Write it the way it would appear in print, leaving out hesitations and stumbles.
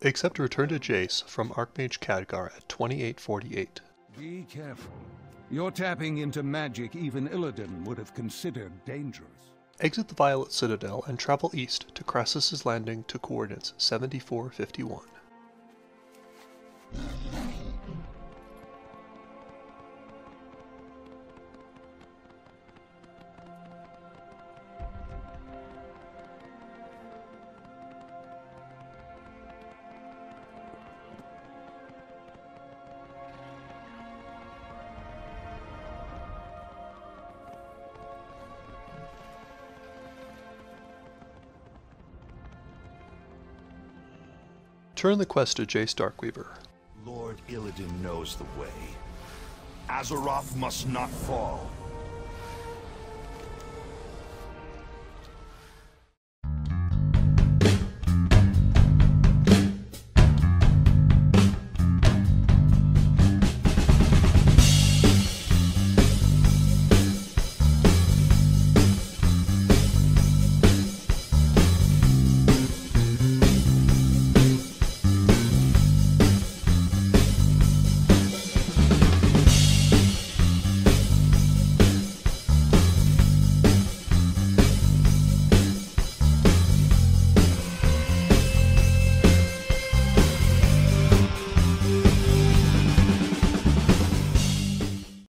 Except return to Jace from Archmage Khadgar at 2848. Be careful. You're tapping into magic even Illidan would have considered dangerous. Exit the Violet Citadel and travel east to Krasus Landing to coordinates 7451. Turn the quest to Jace Darkweaver. Lord Illidan knows the way. Azeroth must not fall.